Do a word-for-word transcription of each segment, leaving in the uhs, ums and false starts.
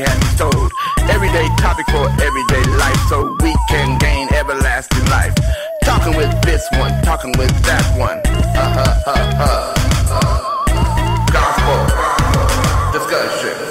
has told. Everyday topic for everyday life, so we can gain everlasting life. Talking with this one, talking with that one. Uh-huh, uh-huh, uh. Gospel discussion.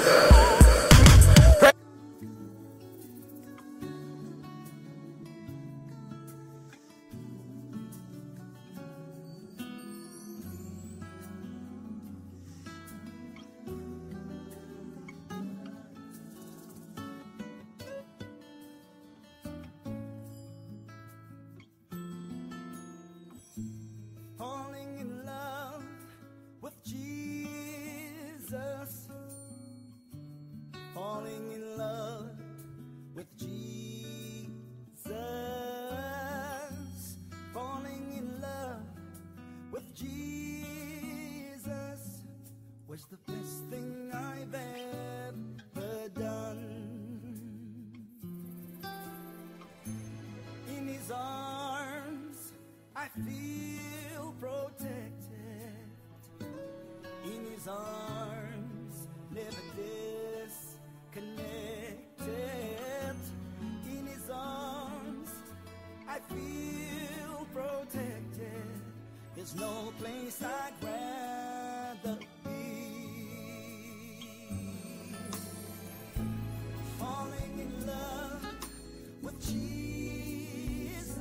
Was the best thing I've ever done. In his arms I feel protected. In his arms never disconnected. In his arms I feel protected. There's no place I'd rather be. Falling in love with Jesus.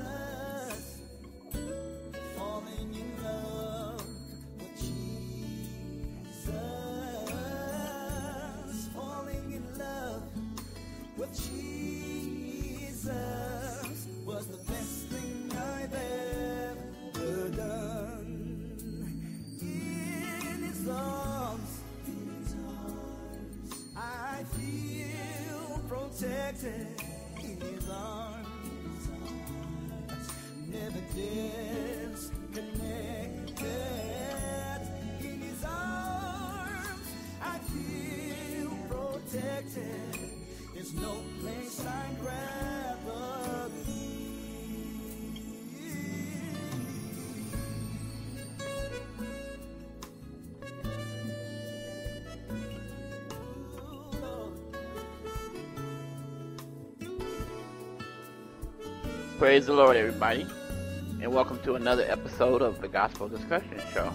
Falling in love with Jesus. Falling in love with Jesus was the best thing I've ever done. In his arms, in his arms, I feel protected. In his arms, never disconnected. In his arms, I feel protected. There's no place I'd rather be. Praise the Lord, everybody, and welcome to another episode of the Gospel Discussion Show.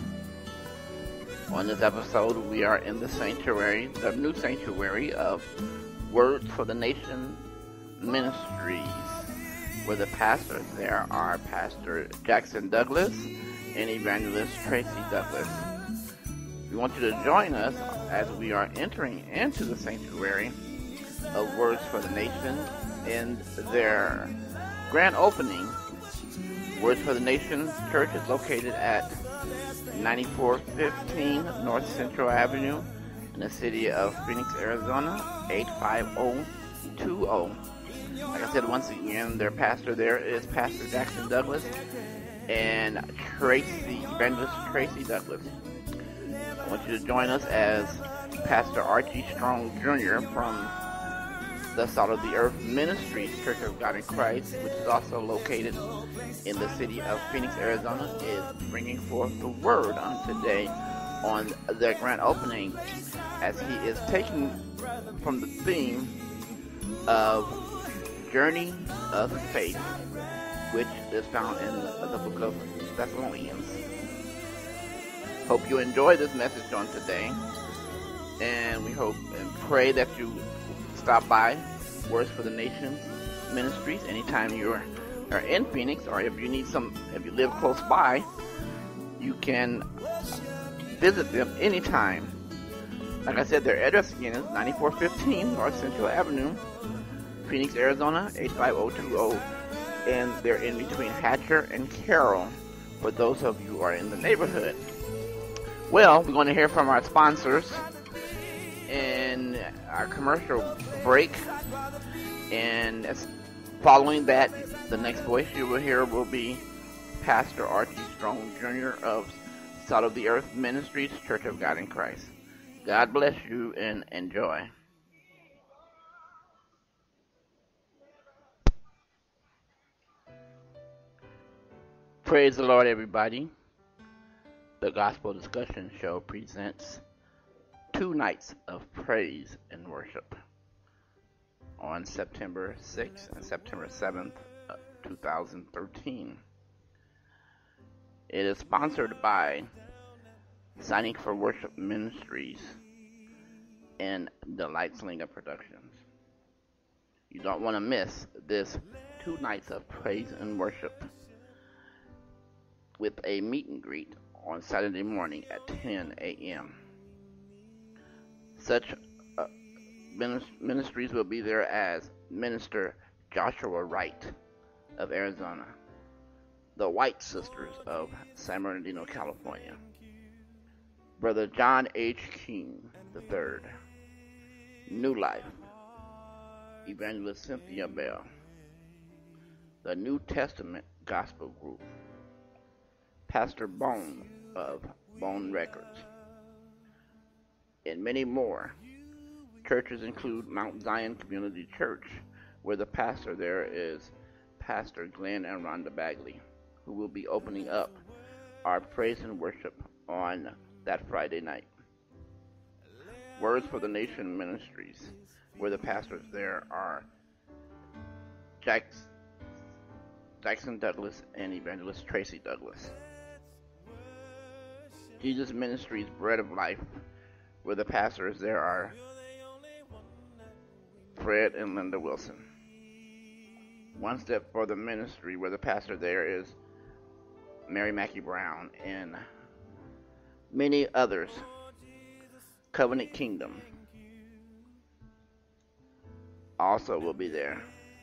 On this episode, we are in the sanctuary, the new sanctuary of Words for the Nations Ministries, where the pastors there are Pastor Jackson Douglas and Evangelist Tracy Douglas. We want you to join us as we are entering into the sanctuary of Words for the Nations in their Grand Opening. Words for the Nations Church is located at ninety-four fifteen North Central Avenue in the city of Phoenix, Arizona, eight five zero two zero. Like I said, once again, their pastor there is Pastor Jackson Douglas and Tracy, Evangelist Tracy Douglas. I want you to join us as Pastor Archie Strong Junior from the Salt of the Earth Ministries Church of God in Christ, which is also located in the city of Phoenix, Arizona, is bringing forth the word on today on their grand opening, as he is taking from the theme of Journey of Faith, which is found in the book of Thessalonians. Hope you enjoy this message on today, and we hope and pray that you stop by Words for the Nations Ministries anytime you are, are in Phoenix, or if you need some, if you live close by, you can visit them anytime. Like I said, their address again is ninety-four fifteen North Central Avenue, Phoenix, Arizona, eight five zero two zero, and they're in between Hatcher and Carroll for those of you who are in the neighborhood. Well, we're going to hear from our sponsors in our commercial break, and as following that, the next voice you will hear will be Pastor Archie Strong Junior of Salt of the Earth Ministries Church of God in Christ. God bless you and enjoy. Praise the Lord, everybody. The Gospel Discussion Show presents two nights of praise and worship. on September sixth and September seventh, two thousand thirteen. It is sponsored by Signing for Worship Ministries and Delight Slinger Productions. You don't want to miss this two nights of praise and worship with a meet and greet on Saturday morning at ten a.m. Such uh, ministries will be there as Minister Joshua Wright of Arizona, the White Sisters of San Bernardino, California, Brother John H. King the third, New Life, Evangelist Cynthia Bell, the New Testament Gospel Group, Pastor Bone of Bone Records, and many more. Churches include Mount Zion Community Church, where the pastor there is Pastor Glenn and Rhonda Bagley, who will be opening up our praise and worship on that Friday night. Words for the Nations Ministries, where the pastors there are Jackson, Jackson Douglas and Evangelist Tracy Douglas. Jesus Ministries Bread of Life, where the pastors there are Fred and Linda Wilson. One Step for the Ministry, where the pastor there is Mary Mackey Brown and many others. Covenant Kingdom also will be there,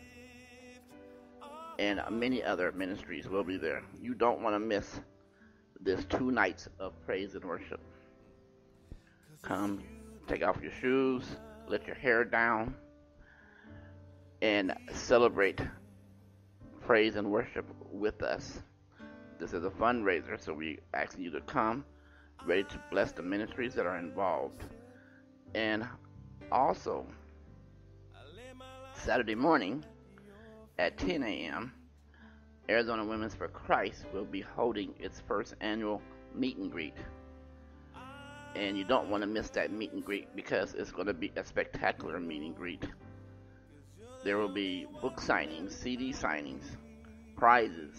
and many other ministries will be there. You don't want to miss this two nights of praise and worship. Come, take off your shoes, let your hair down, and celebrate praise and worship with us. This is a fundraiser, so we ask you to come, ready to bless the ministries that are involved. And also, Saturday morning at ten a.m., Arizona Women's for Christ will be holding its first annual meet and greet. And you don't want to miss that meet and greet, because it's going to be a spectacular meet and greet. There will be book signings, C D signings, prizes.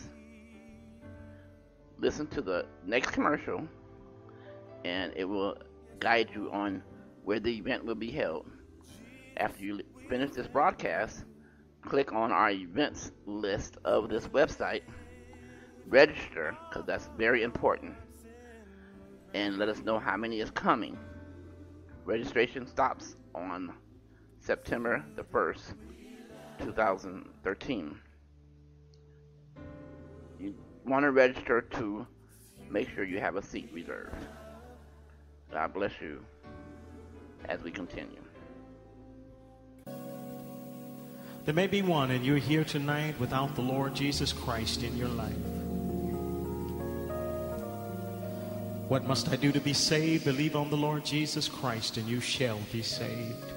Listen to the next commercial, and it will guide you on where the event will be held. After you finish this broadcast, click on our events list of this website, register, because that's very important, and let us know how many is coming. Registration stops on September the first, two thousand thirteen. You want to register to make sure you have a seat reserved. God bless you as we continue. There may be one, and you're here tonight without the Lord Jesus Christ in your life. What must I do to be saved? Believe on the Lord Jesus Christ, and you shall be saved.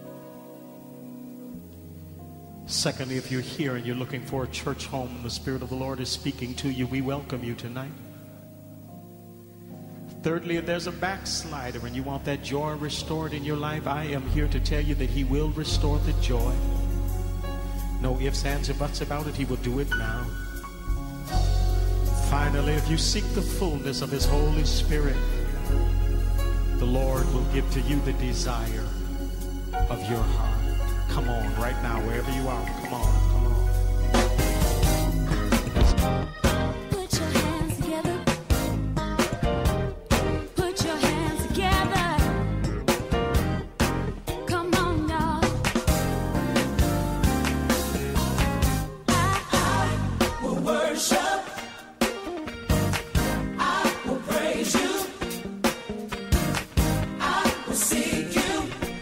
Secondly, if you're here and you're looking for a church home, the Spirit of the Lord is speaking to you, we welcome you tonight. Thirdly, if there's a backslider and you want that joy restored in your life, I am here to tell you that He will restore the joy. No ifs, ands, or buts about it. He will do it now. Finally, if you seek the fullness of His Holy Spirit, the Lord will give to you the desire of your heart. Come on, right now, wherever you are, come on, come on. Put your hands together. Put your hands together. Come on, y'all. I, I will worship. I will praise you. I will seek you.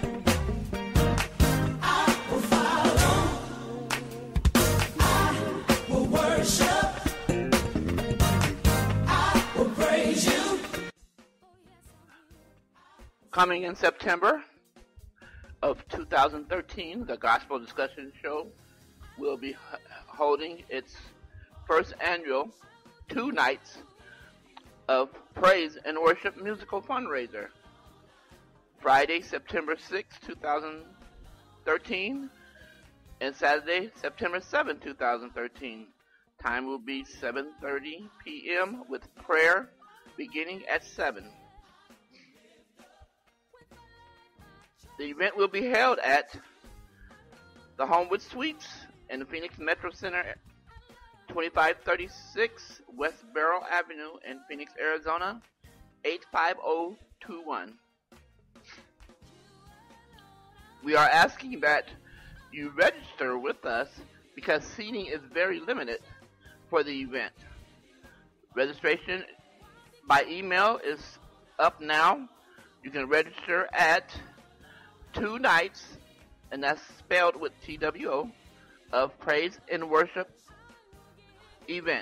Coming in September of two thousand thirteen, the Gospel Discussion Show will be holding its first annual two nights of praise and worship musical fundraiser. Friday, September sixth, two thousand thirteen, And Saturday, September seventh, two thousand thirteen. Time will be seven thirty p.m. with prayer beginning at seven. The event will be held at the Homewood Suites in the Phoenix Metro Center, twenty-five thirty-six West Barrel Avenue in Phoenix, Arizona, eight five zero two one. We are asking that you register with us because seating is very limited for the event. Registration by email is up now. You can register at two nights, and that's spelled with T W O, of Praise and Worship event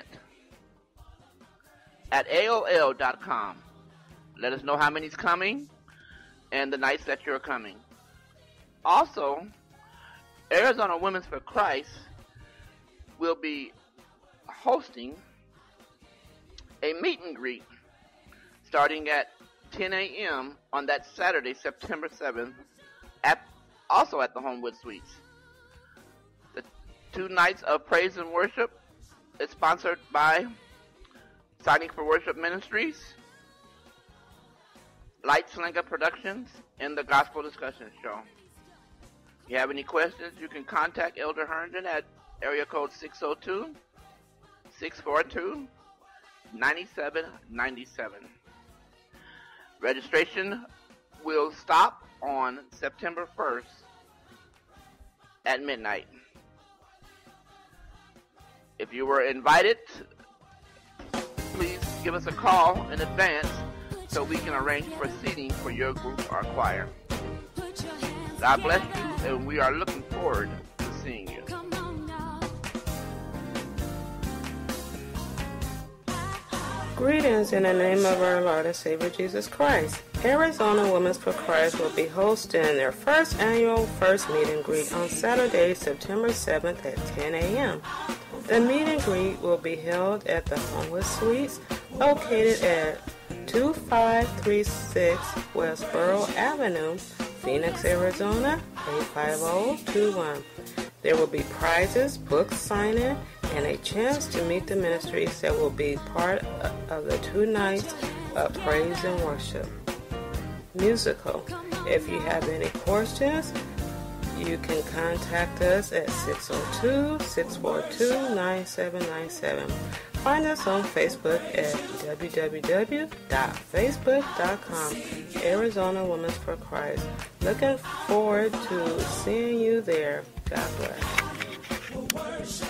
at A O L dot com. Let us know how many's coming and the nights that you're coming. Also, Arizona Women's for Christ will be hosting a meet and greet starting at ten a.m. on that Saturday, September seventh, at, also at the Homewood Suites. The two nights of praise and worship is sponsored by Signing for Worship Ministries, Light Slinger Productions, and the Gospel Discussion Show. If you have any questions, you can contact Elder Herndon at area code six oh two, six four two, nine seven nine seven. Registration will stop on September first at midnight. If you were invited, please give us a call in advance so we can arrange for seating for your group or choir. God bless you, and we are looking forward to seeing you. Greetings in the name of our Lord and Savior Jesus Christ. Arizona Women's for Christ will be hosting their first annual First Meet and Greet on Saturday, September seventh at ten a.m. The meet and greet will be held at the Homewood Suites located at two five three six West Burrow Avenue, Phoenix, Arizona, eight five zero two one. There will be prizes, book signing, and a chance to meet the ministries that will be part of the two nights of praise and worship. Musical. If you have any questions, you can contact us at six oh two, six four two, nine seven nine seven. Find us on Facebook at w w w dot facebook dot com, Arizona Women's for Christ. Looking forward to seeing you there. God bless.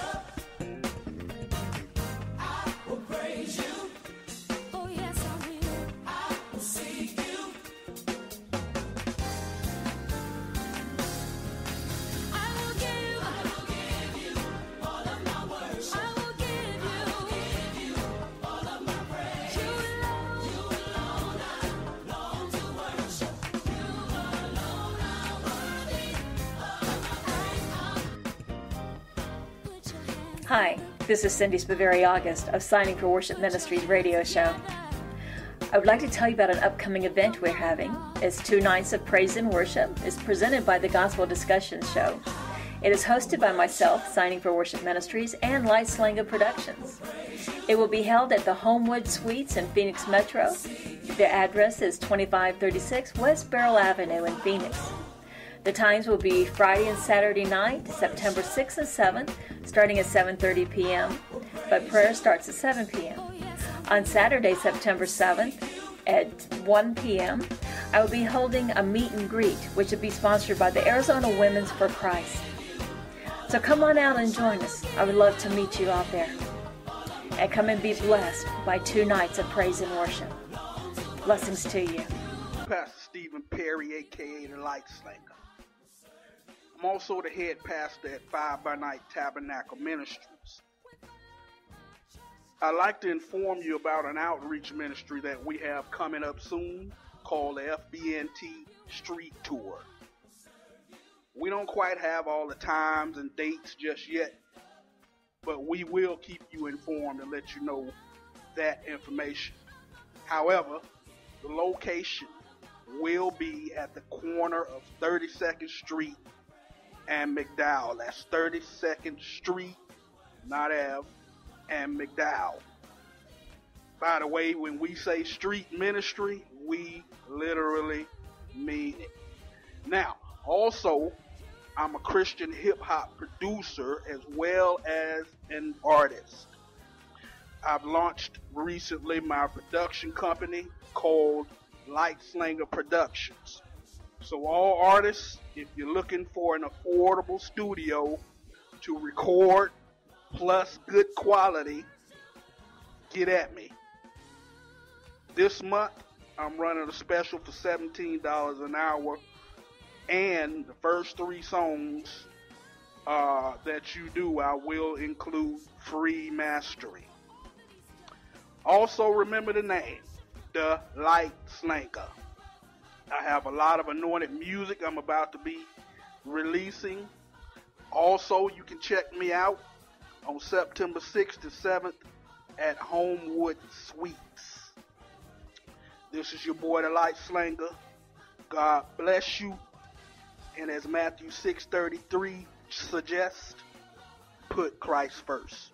Hi, this is Cindy Spiveri-August of Signing for Worship Ministries radio show. I would like to tell you about an upcoming event we're having. It's two nights of praise and worship. It's presented by the Gospel Discussion Show. It is hosted by myself, Signing for Worship Ministries, and Light Slinger Productions. It will be held at the Homewood Suites in Phoenix Metro. The address is twenty-five thirty-six West Barrel Avenue in Phoenix. The times will be Friday and Saturday night, September sixth and seventh, starting at seven thirty p.m., but prayer starts at seven p.m. On Saturday, September seventh, at one p.m., I will be holding a meet and greet, which will be sponsored by the Arizona Women's for Christ. So come on out and join us. I would love to meet you out there. And come and be blessed by two nights of praise and worship. Blessings to you. Pastor Stephen Perry, a k a the Light Slinger. I'm also the head pastor at Five by Night Tabernacle Ministries. I'd like to inform you about an outreach ministry that we have coming up soon called the F B N T Street Tour. We don't quite have all the times and dates just yet, but we will keep you informed and let you know that information. However, the location will be at the corner of thirty-second Street and McDowell. That's thirty-second Street, not Ave, and McDowell. By the way, when we say street ministry, we literally mean it. Now, also, I'm a Christian hip-hop producer as well as an artist. I've launched recently my production company called Light Slinger Productions. So all artists, if you're looking for an affordable studio to record plus good quality, get at me. This month, I'm running a special for seventeen dollars an hour, and the first three songs uh, that you do, I will include free mastering. Also, remember the name, The Light Slinger. I have a lot of anointed music I'm about to be releasing. Also, you can check me out on September sixth to seventh at Homewood Suites. This is your boy, The Light Slinger. God bless you. And as Matthew six thirty-three suggests, put Christ first.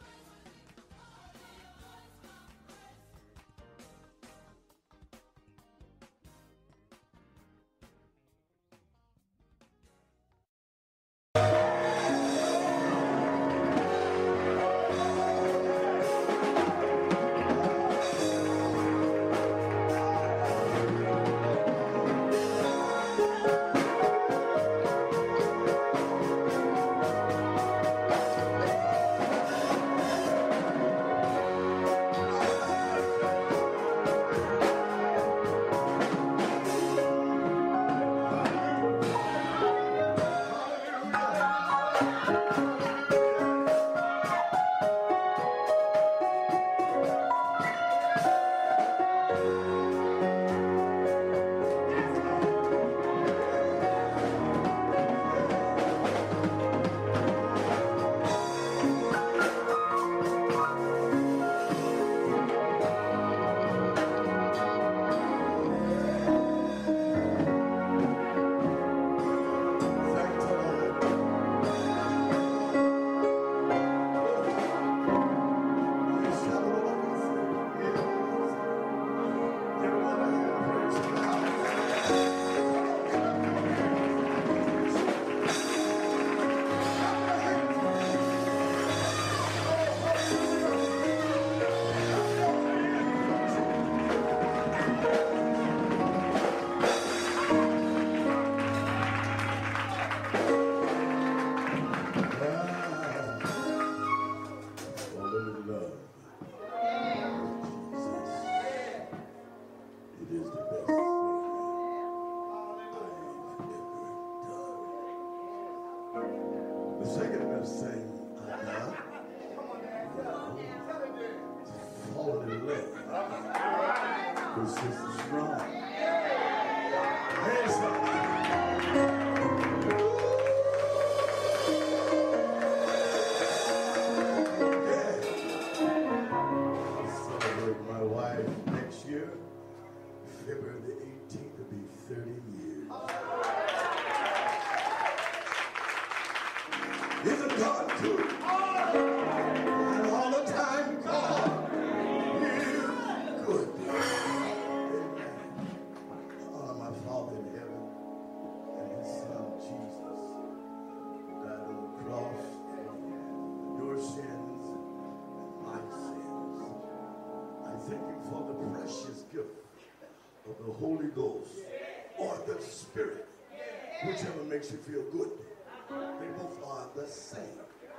Makes you feel good. They both are the same.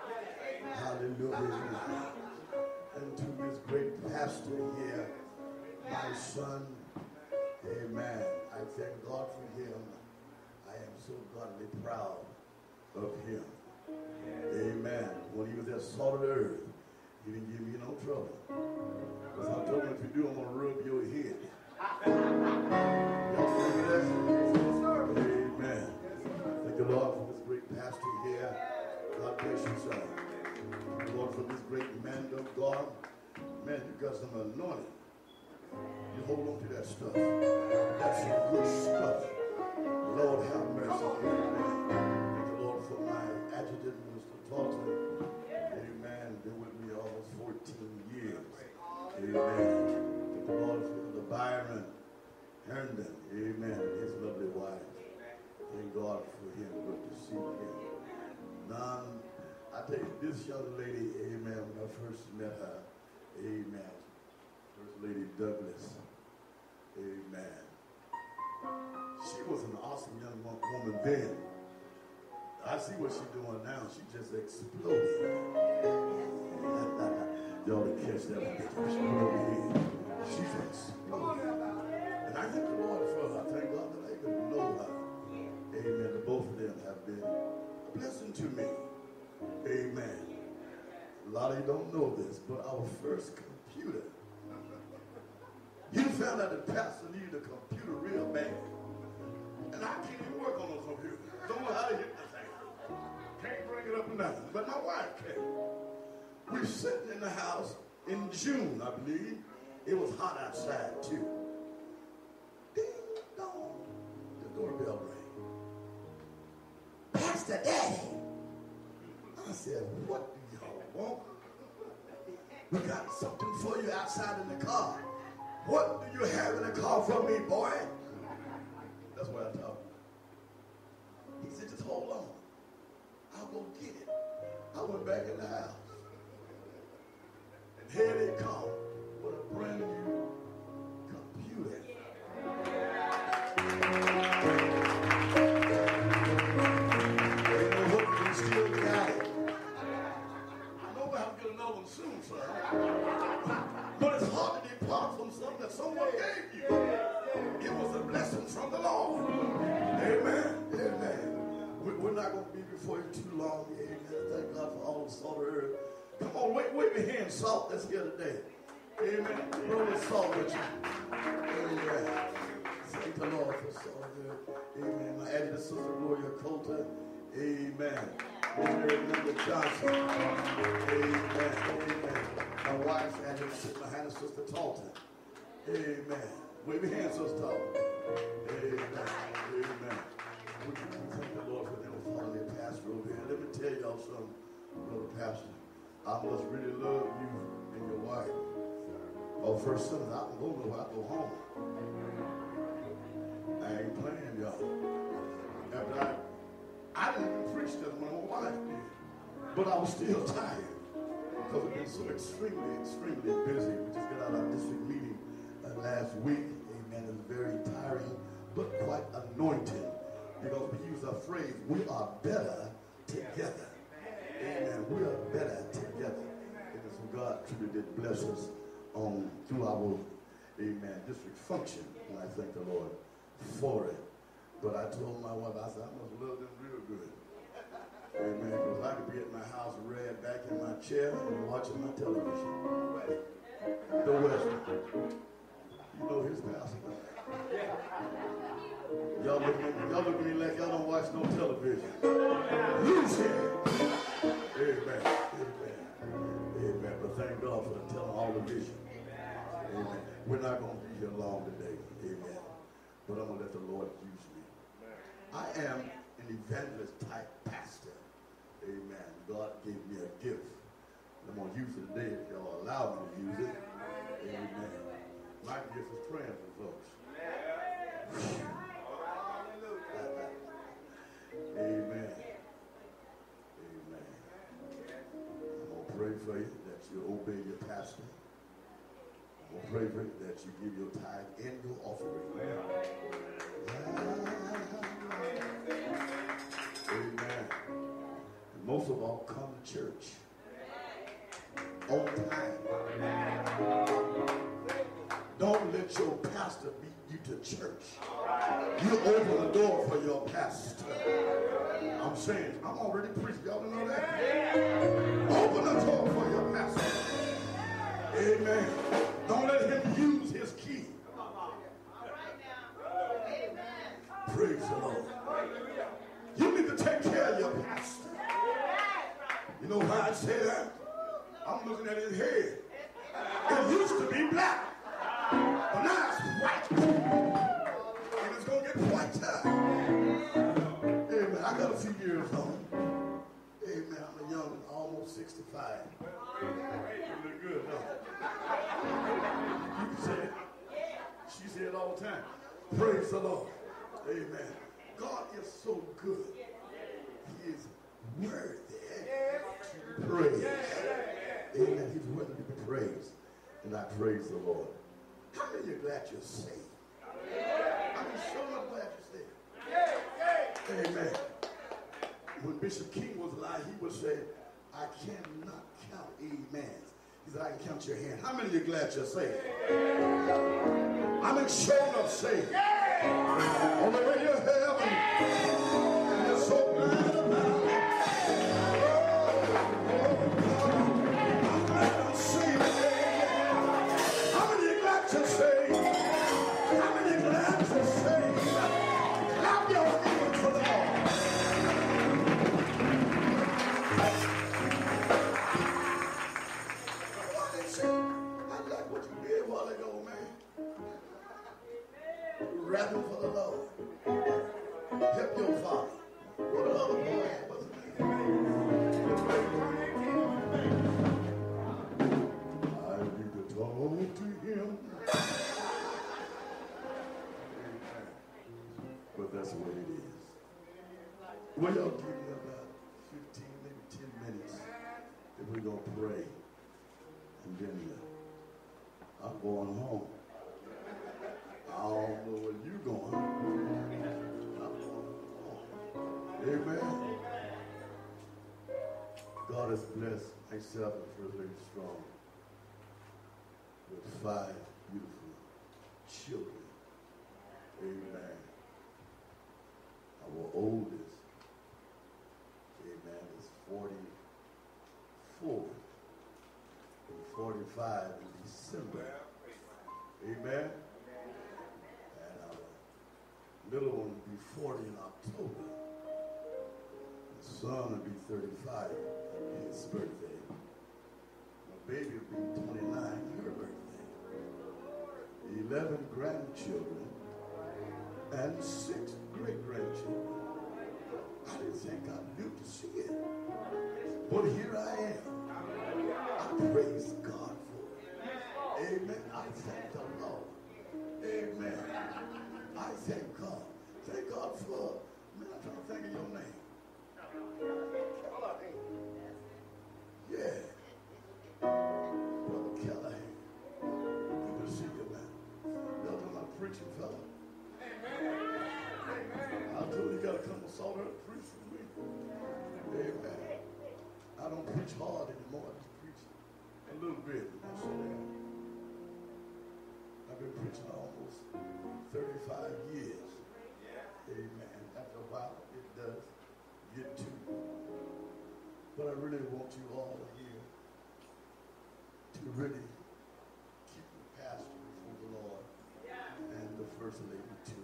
Hallelujah. And to this great pastor here, my son, amen. I thank God for him. I am so godly proud of him. Amen. When he was at salt of the earth, he didn't give me no trouble. Because I told him, if you do, I'm going to rub your head. Y'all remember that? Amen. Thank the Lord for this great pastor here. God bless you, son. Thank the Lord for this great man of God. Man, you got some anointing. You hold on to that stuff. That's some good stuff. Lord have mercy. Amen. Thank the Lord for my adjutant, Mister Talton. Amen. Been with me almost fourteen years. Amen. Thank the Lord for the Byron Herndon. Amen. And his lovely wife. Thank God for him. Good to see him. None, I tell you, this young lady, amen, when I first met her, amen. First Lady Douglas. Amen. She was an awesome young woman then. I see what she's doing now. She just exploded. Y'all didn't catch that one. She went over here. She's exploded. And I thank the Lord for her. I thank God that I even know her. Amen. The both of them have been a blessing to me. Amen. A lot of you don't know this, but our first computer, you found out that pastor needed a computer real bad. And I can't even work on those computers. Don't know how to hit the thing. Can't bring it up and down. But my wife can. We were sitting in the house in June, I believe. It was hot outside, too. Ding dong. The doorbell rang. Pastor Daddy. I said, what do y'all want? We got something for you outside in the car. What do you have in the car for me, boy? That's what I told him. He said, just hold on. I'll go get it. I went back in the house. And here they come with a brand new computer. Ain't no hope, we still got it. I know we'll have to get another one soon, sir. But it's hard to depart from something that someone gave you. It was a blessing from the Lord. Amen. Amen. We're not going to be before you too long. Amen. Thank God for all the salt of earth. Come on, wave, wave your hand, salt that's here today. Amen. Roll the salt with you. Amen. Thank the Lord for salt of earth. Amen. My editor, Sister Gloria Coulter. Amen. Missionary Linda Johnson. Amen. Amen. My wife's editor, sitting behind us, Sister Talton. Amen. Wave your hands, Sister Talton. Amen. Amen. We thank the Lord for them following their pastor over here. Let me tell y'all something, Brother Pastor. I must really love you and your wife. Oh, first Sunday, I can go nowhere. I go home. I ain't playing, y'all. After I, I didn't even preach to them when my wife did. But I was still tired. Because we've been so extremely, extremely busy. We just got out of our district meeting uh, last week. Amen. It was very tiring, but quite anointing. Because we use our phrase, we are better together. Amen. We are better together. Amen. So God truly did bless us on through our, amen, district function. And I thank the Lord for it. But I told my wife, I said, I must love them real good. Amen. Because I could be at my house read back in my chair and watching my television. The West. You know his pastor. Y'all look at me, y'all look at me like y'all don't watch no television. Lose him. Amen. Amen. Amen. But thank God for telling all the vision. Amen. We're not going to be here long today. Amen. But I'm going to let the Lord use me. I am an evangelist type pastor. Amen. God gave me a gift. I'm going to use it today if y'all allow me to use it. Amen. My gift is praying for folks. Amen. Amen. I'm going to pray for you that you obey your pastor. I'm going to pray for you that you give your tithe and your offering. Amen. And most of all, come to church on time. Don't let your pastor beat you to church. You open the door for your pastor. I'm saying, I'm already preaching. Y'all don't know that? Open the door for your pastor. Amen. Don't let him use his key. Praise the Lord. You need to take care of your pastor. You know why I say that? I'm looking at his head. It used to be black. But now it's white. And it's going to get whiter. Amen. I got a few years on. almost sixty-five. You look good, huh? You can say it. She said it all the time. Praise the Lord. Amen. God is so good. He is worthy to be praised. Amen. He's worthy to be praised. And I praise the Lord. How many are glad you're saved? I'm so glad you're saved. Amen. When Bishop King was alive, he would say, I cannot count amens. He said, I can count your hand. How many of you glad you're saved? I'm in sure enough saved. On the way to heaven. And you're so glad about it. I'm glad I'm saved. How many of you glad you're saved? How many of you glad you're saved? Clap your hands for the Lord. I like what you did a while ago, man. Rapping for the Lord. Help your father. What another boy was it? I need to talk to him. But that's the way it is. Well, y'all give me about fifteen, maybe ten minutes that we're going to pray. And then uh, I'm going home. I don't know where you're going. I'm going home. Amen. God has blessed myself and First Lady Strong with five beautiful children. Amen. Our oldest, amen, is forty-four. forty-five in December. Amen. And our little one will be forty in October. The son will be thirty-five, his birthday. My baby will be twenty-nine, her birthday. eleven grandchildren and six great-grandchildren. I didn't think I'd live to see it. But here I am. I praise God for it. Amen. I thank the Lord. Amen. I thank God. Thank God for, man, I'm trying to think of your name. Yeah. Brother Callahan. Good to see you, man. Y'all talking about preaching, fella? I told you you got to come to Salt Earth and preach with me. Amen. I don't preach hard anymore. I just preach a little bit. That's it. I've been preaching almost thirty-five years. Amen. After a while, it does get to. But I really want you all here to really keep the pastor before the Lord and the First Lady too.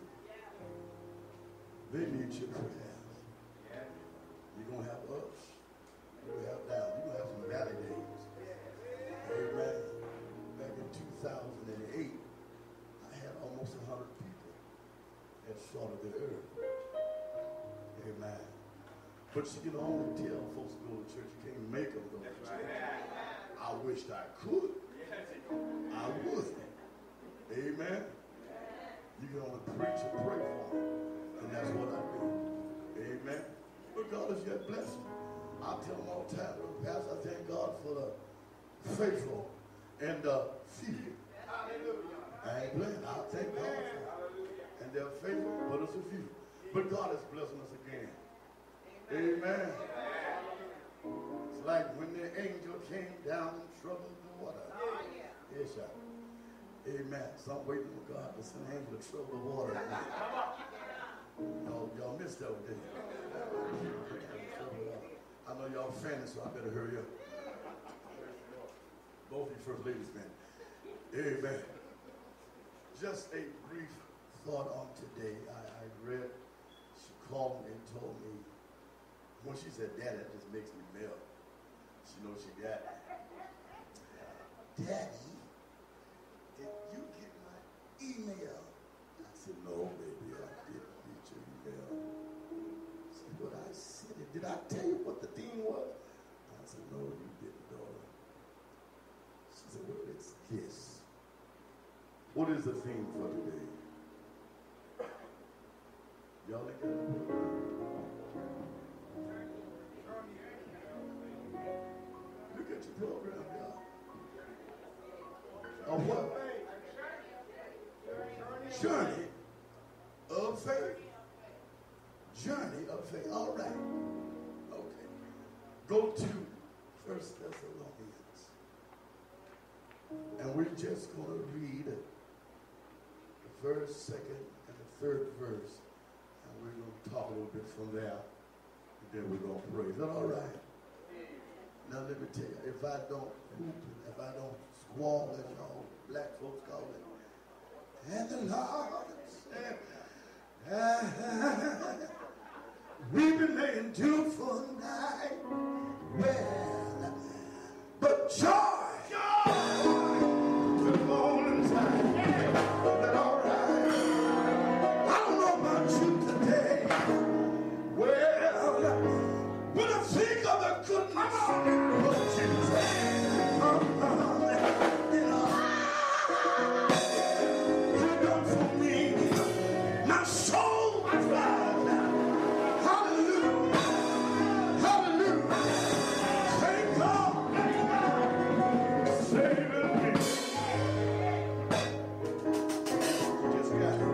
They need your prayers. You're going to have ups. You're going to have downs. You're going to have some valley days. Amen. Back in two thousand eight, I had almost one hundred people at Salt of the Earth. Amen. But you can only tell folks to go to church. You can't make them go to church. I wished I could. I would. Amen. You can only preach and pray for them. And that's what I do. Amen. But God has yet blessed me. I tell them all the time, Pastor, I thank God for the faithful and the few. I ain't playing. I thank God for them. And they're faithful, but it's a few. But God is blessing us again. Amen. It's like when the angel came down and troubled the water. Yes, sir. Amen. So I'm waiting for God to send an angel to trouble the water. Y'all, y'all missed that one, didn't you? I know y'all fans, so I better hurry up. Both of you first ladies, man. Amen. Just a brief thought on today. I, I read, she called me and told me, when she said, Daddy, that just makes me melt. She knows she got it. Daddy, did you get my email? I said, no, baby, I didn't get your email. She said, but I said it. Did I tell you what the theme was? I said, no, you What is the theme for today? Y'all ain't got it? Look at your program, y'all. A what? Journey of faith. Journey of faith. All right. Okay. Go to First Thessalonians. And we're just going to read the first, second, and the third verse. And we're going to talk a little bit from there. And then we're going to pray. Is that all right? Now let me tell you, if I don't hoop, if I don't squall, as y'all black folks call it, and the Lord said, ah, we've been making do for night. Well, but joy, joy, to the morning time. Is that all right? I don't know about you today. Well, when I think of the goodness of Jesus, um, um, you know, He done for me. My soul was glad. Hallelujah. Hallelujah. Thank God. Saving me. Just got it.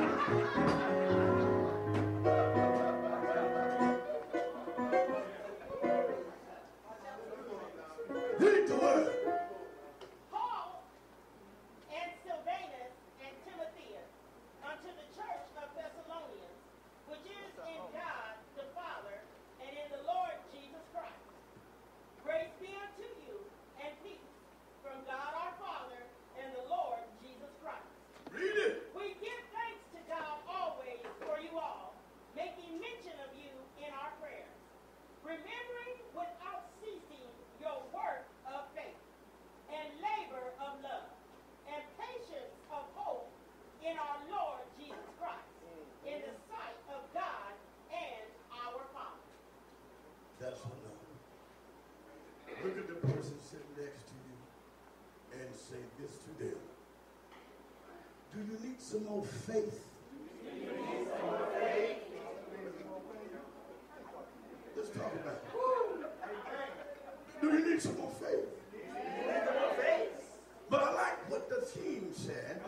Read the word. Paul and Silvanus and Timotheus unto the church of Thessalonians, which is in God the Father and in the Lord Jesus Christ. Grace be unto you and peace from God our Father and the Lord Jesus Christ. Read it. We give thanks to God always for you all, making mention of you in our prayers, remembering without ceasing your work of faith and labor of love and patience of hope in our Lord Jesus Christ, in the sight of God and our Father. That's enough. Look at the person sitting next to you and say this to them. Do you need some more faith? Let's talk about it. Do you need some more faith? But I like what the theme said.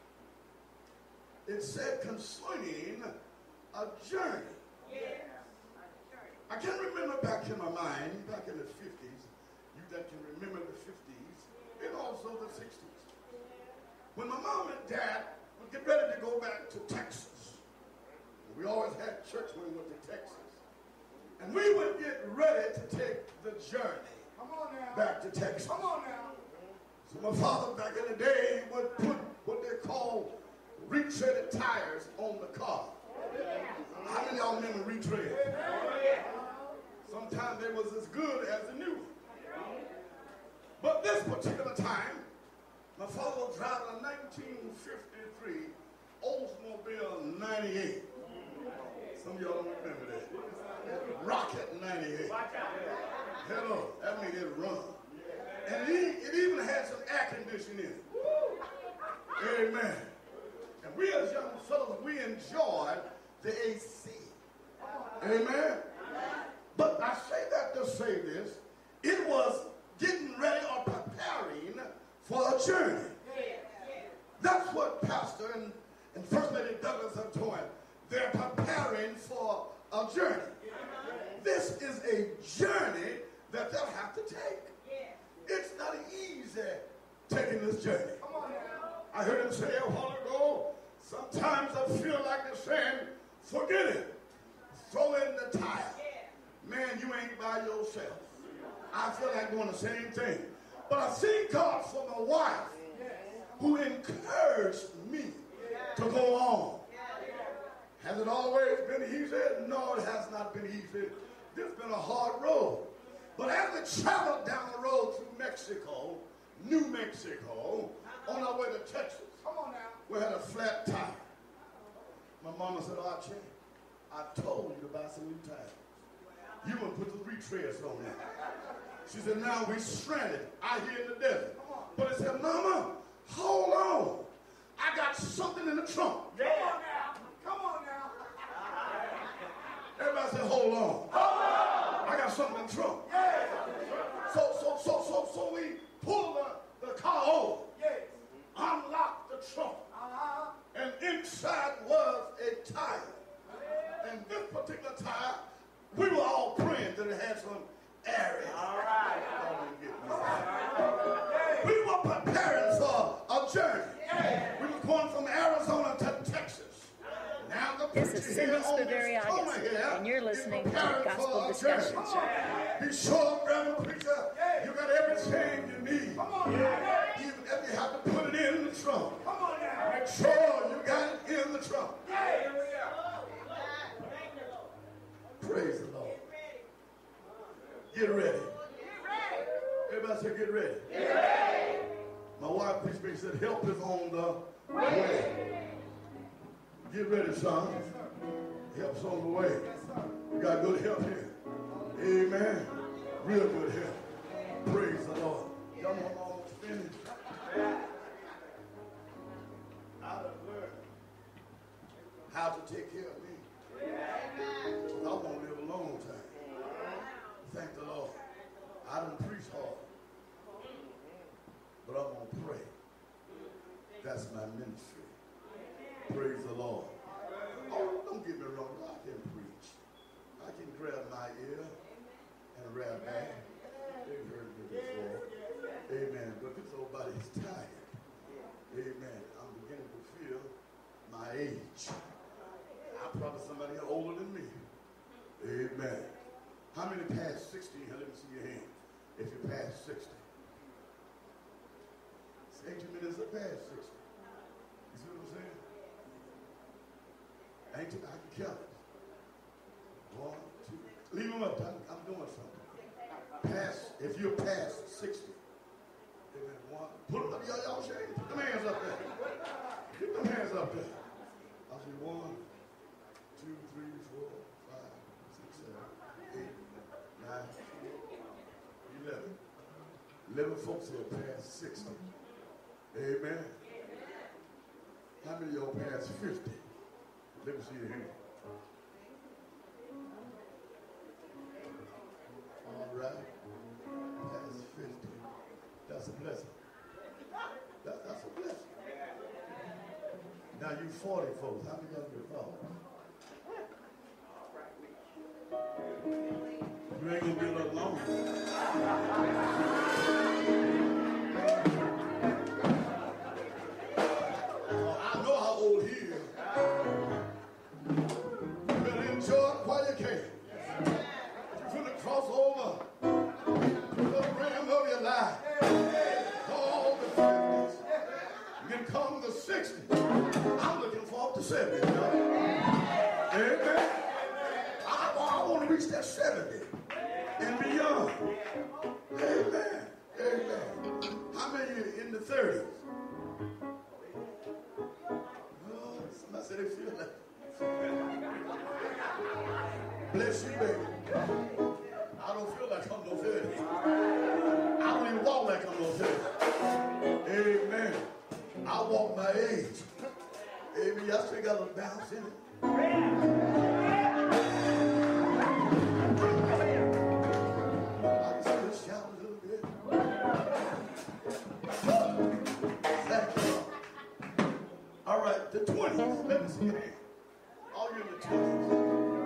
It said concerning a journey. I can remember back in my mind, back in the fifties, you that can remember the fifties, and also the sixties. When my mom and dad would get ready to go back to Texas, we always had church when we went to Texas, and we would get ready to take the journey Come on now. back to Texas. Come on now. So my father back in the day would put what they call retreaded tires on the car. How many of y'all remember retread? Sometimes they was as good as the new one. But this particular time, my father was driving a nineteen fifty-three Oldsmobile ninety-eight. Some of y'all don't remember that. Rocket ninety-eight. Hello, that made it run. And it, it even had some air conditioning in it. Amen. And we as young fellows, we enjoyed the A C. Amen. But I say that to say this. It was getting ready or preparing for a journey. That's what Pastor and, and First Lady Douglas are doing. They're preparing for a journey. This is a journey that they'll have to take. It's not easy taking this journey. I heard him say a while ago, sometimes I feel like they're saying, forget it. Throw in the tire. Man, you ain't by yourself. I feel like doing the same thing. But I thank God for my wife who encouraged me to go on. Has it always been easy? No, it has not been easy. This has been a hard road. But as we traveled down the road through Mexico, New Mexico, on our way to Texas, come on now, we had a flat tire. My mama said, Archie, I told you to buy some new tires. You wouldn't put the retreads on there. She said, now we stranded out here in the desert. But I said, Mama, hold on. This is Cindy Spaveriagas, and you're listening to the Gospel Discussion Show. Be sure, Grandma Preacher, you got everything you need. Come on now. Even if you have to put it in the trunk. Come on now. Make sure you got it in the trunk. Praise the Lord. Get ready. Everybody say, get ready. Get ready. My wife preached me and said, help is on the way. Get ready, son. Help's on the way. We got good help here. Amen. Real good help. Praise the Lord. Y'all know I'm almost finished. I have learned how to take care of me. I want to live a long time. Thank the Lord. I don't preach hard, but I'm going to pray. That's my ministry. Praise the Lord. Oh, don't get me wrong. I can preach. I can grab my ear and grab back. They've heard me before. Amen. But this old body is tired. Amen. I'm beginning to feel my age. I'm probably somebody older than me. Amen. How many past sixty? Let me see your hand. If you pass sixty. Ain't too many that's past sixty. You see what I'm saying? Ain't too, I can count it. One, two. Leave them up. I'm, I'm doing something. Pass, if you're past sixty. Amen. One. Put them up. Y'all, y'all shake. Put them hands up there. Keep them hands up there. I'll say one, two, three, four, five, six, seven, eight, nine, eleven. Eleven folks here past sixty. Amen. How many of y'all past fifty? Let me see your hand. All right. Past fifty. That's a blessing. That, that's a blessing. Now you forty folks. How many of you are forty? You ain't gonna be a little longer. I know how old he is. You better enjoy it while you can. You're gonna cross over the rim of your life. All the fifties. Then come the sixties. I'm looking forward to seventy. Amen. I, I want to reach that seventy and beyond. Amen. Amen. How many in the thirties? Oh, somebody said they feel like. Bless you, baby. I don't feel like I'm no thirty. I don't even walk like I'm no thirty. Amen. I walk my age. Amen. Y'all still got a little bounce in it. I can still shout a little bit. All right, the twenties. Let me see your hand. All you in the twenties.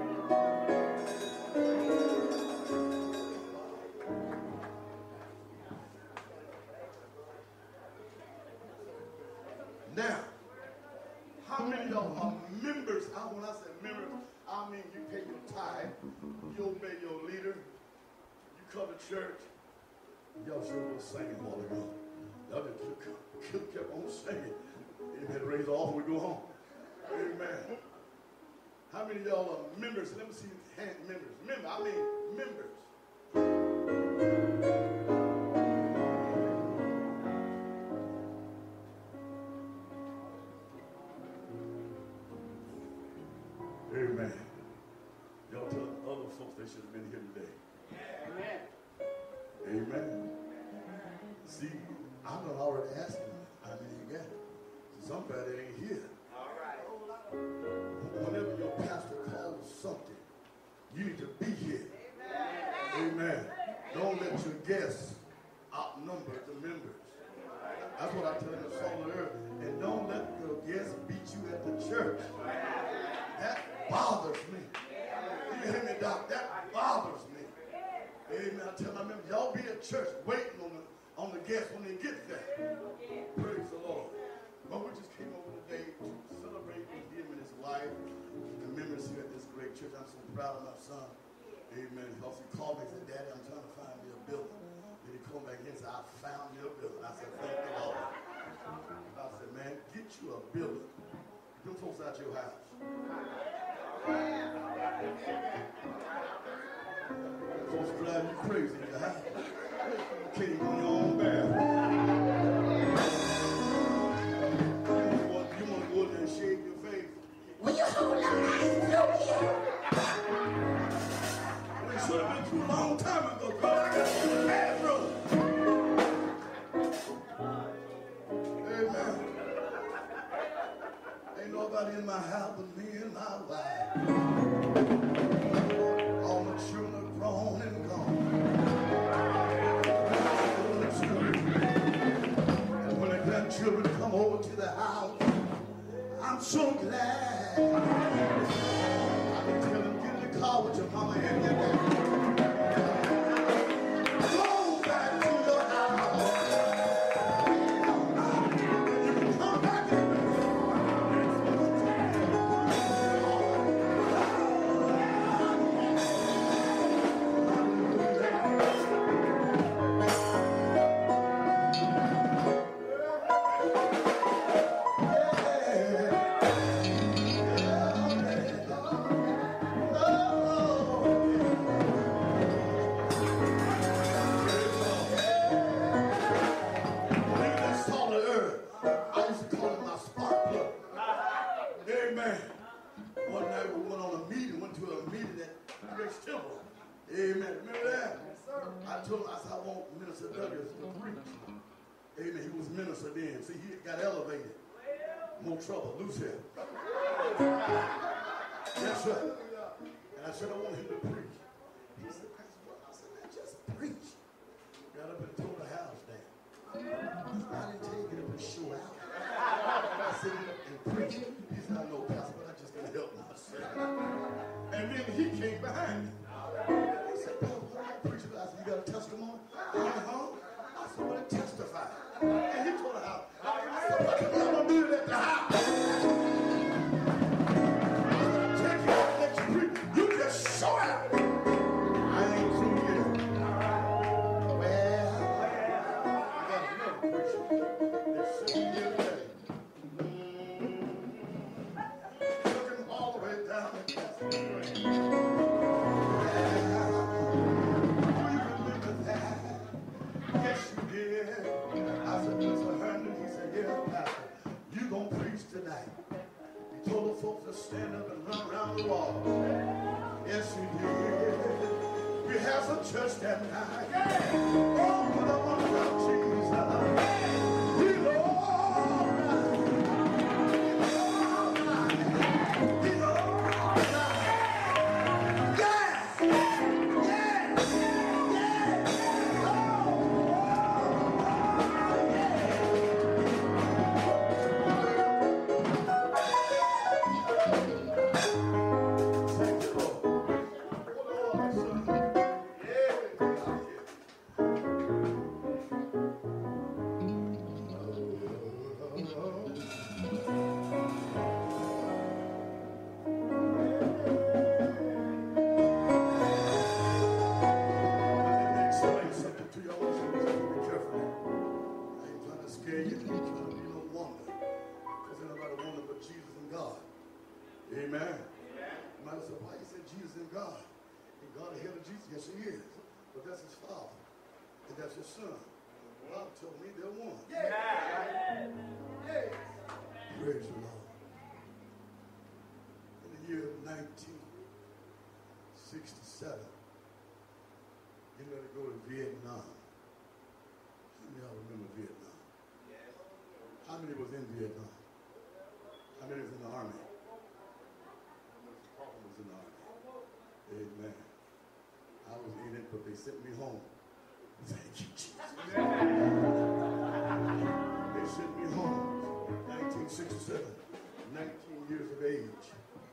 Now, how many of y'all are members? I, when I say members, I mean you pay your tithe, you obey your leader, you come to church. Y'all sure was singing while ago. Y'all just kept on singing. Amen. Raise off when we go home. Amen. How many of y'all are members? Let me see hand members. Member, I mean members. Amen. Y'all tell other folks they should have been here today. Amen. Amen. See, I'm not already asking them how many you got. So somebody ain't here. All right. Whenever your pastor calls something, you need to be here. Amen. Amen. Don't let your guests outnumber the members. That's what I tell them on the earth. And don't let your guests beat you at the church. That bothers me. You hear me, Doc? That bothers me. Amen. I tell my members, y'all be at church waiting on the on the guests when they get there. Praise the Lord. But we just came over today to celebrate with him and his wife and proud of my son. Amen. Because he called me and said, Daddy, I'm trying to find me a building. Then he called back in and said, I found me a building. I said, thank the Lord. I said, man, get you a building. Them folks out your house. Folks drive you crazy in your house. You can't even go in your own bathroom. You want, you want to go in there and shave your face. Will you hold on? It should have been too long time ago. Go in the bathroom. Amen. Ain't nobody in my house but me and my wife. All my children are grown and gone. And when the grandchildren come over to the house, I'm so glad. I can tell them, get in the car with your mama and your daddy. Go back to your house. You can come back in. Amen. Remember that? Yes, sir. I told him, I said, I want Minister Douglas to preach. Amen. He was minister then. See, he got elevated. More trouble. Loose him. Yes, sir. And I said, I want him to preach. He said, Pastor, what? I said, man, just preach. Got up and tore the house down. I didn't tell you to get up and show out. I said, and preach. He said, I know, Pastor, but I just can't help myself. And then he came behind me. He said, Pastor, what I preach about? I said, you got a testimony? Uh-huh. I said, well, testify. And he told her how. I said, what can you ever do at the house? I said, take you out and let you preach. You just show out. I ain't through yet. Well, I got another preacher. They're sitting here today. Took him all the way down to Castle Green. Tonight. He told the folks to stand up and run around the wall. Yes, you did. We had some church that night. Oh, put up on the Jesus. We all right. We all right. Yeah. Yeah. Yeah. Oh. Amen. You might have said, why he said Jesus and God? And God ahead of Jesus? Yes, he is. But that's his father. And that's his son. God told me they're one. Yeah. Yeah. Praise the Lord. In the year of nineteen sixty-seven, you let it go to Vietnam. How many of y'all remember Vietnam? Yes. How many was in Vietnam? How many was in the army? Was in the army. Amen. I was in it, but they sent me home. Thank you, Jesus. They sent me home. nineteen sixty-seven. nineteen years of age.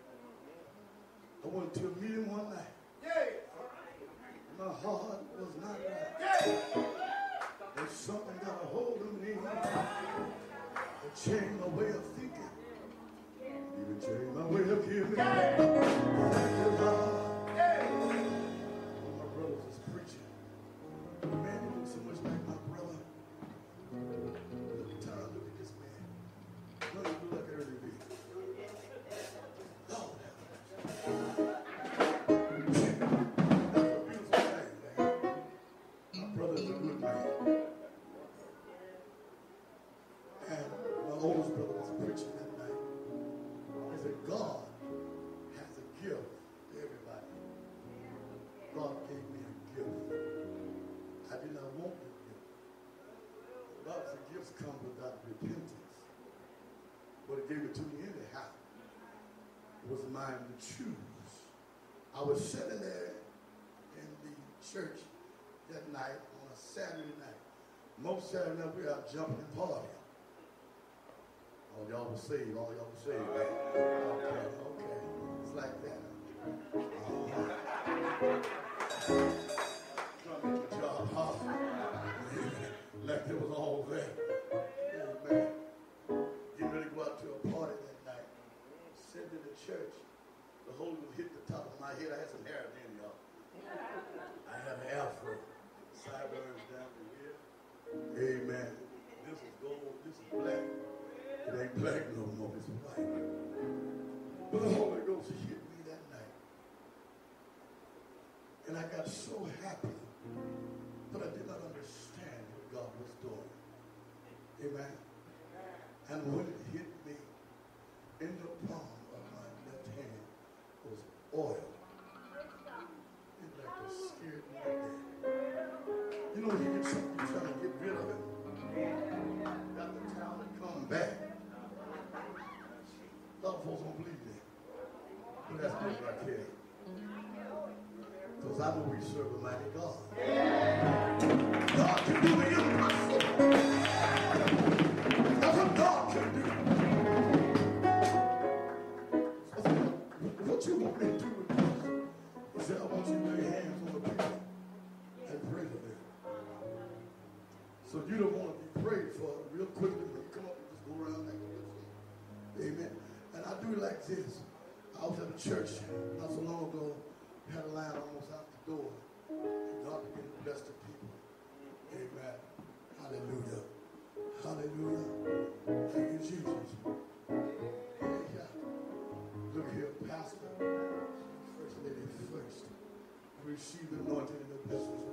I went to a meeting one night. My heart was not right. There's something got a hold of me. It changed my way of thinking. Even changed my way of giving. Thank you, Lord. was preaching that night. He said, God has a gift to everybody. God gave me a gift. I did not want the gift. The Bible said gifts come without repentance. But it gave it to me anyhow. It was mine to choose. I was sitting there in the church that night on a Saturday night. Most Saturday night we are jumping and partying. All y'all were saved. All y'all were saved. Right? Okay, okay. It's like that. Uh-huh. Trying to make my job hard. Like it was all there. Amen. Getting ready to go out to a party that night. Sitting in the church. The Holy Ghost hit the top of my head. I had some hair then, y'all. I had an afro. Sideburns down to here. Amen. This is gold. This is black. It ain't black no more. It's white. But the Holy Ghost hit me that night. And I got so happy. But I did not understand what God was doing. Amen. And when it hit me, in the palm of my left hand was oil. It like it scared me to death. You know, when you get something, you're trying to get rid of it. Got the town to come back. A lot of folks don't believe that. But that's good right here. Because I know we serve a mighty God. God can do the impossible. That's what God can do. What you want me to do with this? He said, I want you to lay hands on the people and pray for them. So you don't want to be prayed for real quickly when you come up and just go around like this. Amen. And I do it like this. I was at a church not so long ago. We had a line almost out the door. And God began to bless the people. Amen. Hallelujah. Hallelujah. Thank you, Jesus. Yeah, yeah. Look here, Pastor. First lady first. Receive the anointing in the blessings